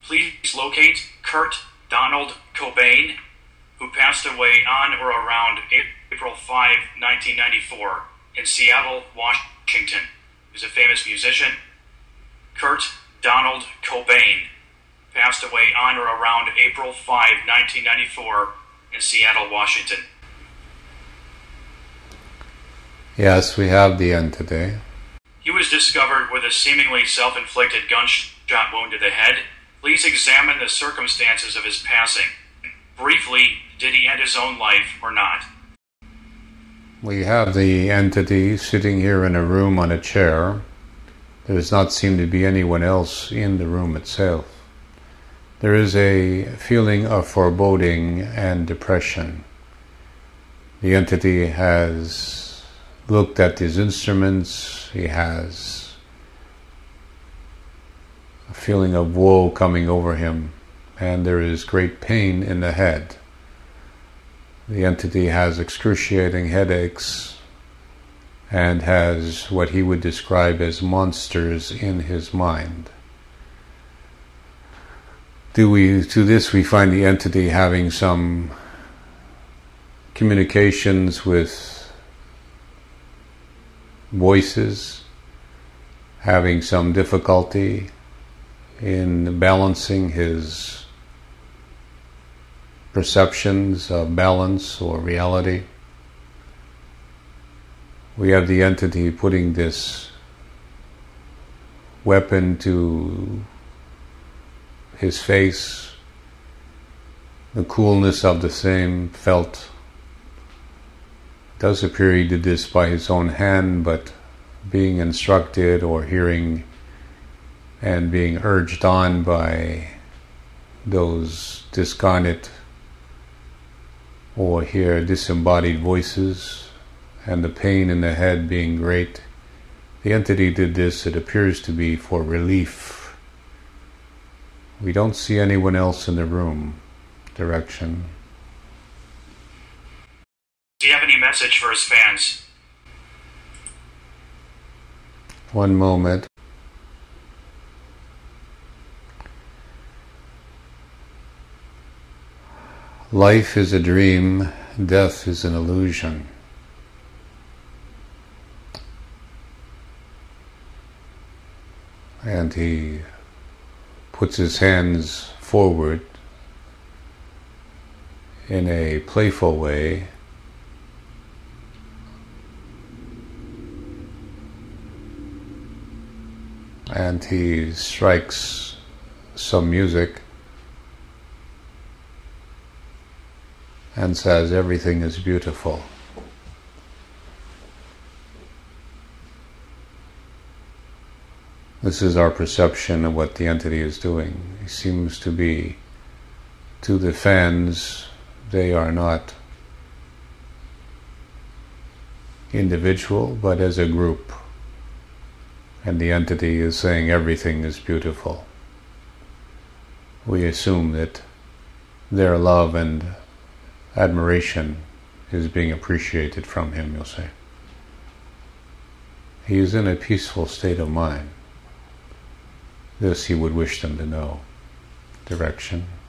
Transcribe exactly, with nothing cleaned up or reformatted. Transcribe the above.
Please locate Kurt Donald Cobain, who passed away on or around April fifth, nineteen ninety-four, in Seattle, Washington. He was a famous musician. Kurt Donald Cobain passed away on or around April fifth, nineteen ninety-four, in Seattle, Washington. Yes, we have the entity. He was discovered with a seemingly self-inflicted gunshot wound to the head. Please examine the circumstances of his passing. Briefly, did he end his own life or not? We have the entity sitting here in a room on a chair. There does not seem to be anyone else in the room itself. There is a feeling of foreboding and depression. The entity has looked at his instruments. He has a feeling of woe coming over him, and there is great pain in the head. The entity has excruciating headaches and has what he would describe as monsters in his mind. Do we, to this we find the entity having some communications with voices, having some difficulty in balancing his perceptions of balance or reality. We have the entity putting this weapon to his face, the coolness of the same felt. It does appear he did this by his own hand, but being instructed or hearing and being urged on by those discarnate or hear disembodied voices, and the pain in the head being great, the entity did this, it appears to be for relief. We don't see anyone else in the room. Direction. Do you have any message for his fans? One moment. Life is a dream, death is an illusion. And he puts his hands forward in a playful way, and he strikes some music and says, "Everything is beautiful." This is our perception of what the entity is doing. He seems to be, to the fans, they are not individual, but as a group. And the entity is saying everything is beautiful. We assume that their love and admiration is being appreciated from him, you'll say. He is in a peaceful state of mind. This he would wish them to know. Direction.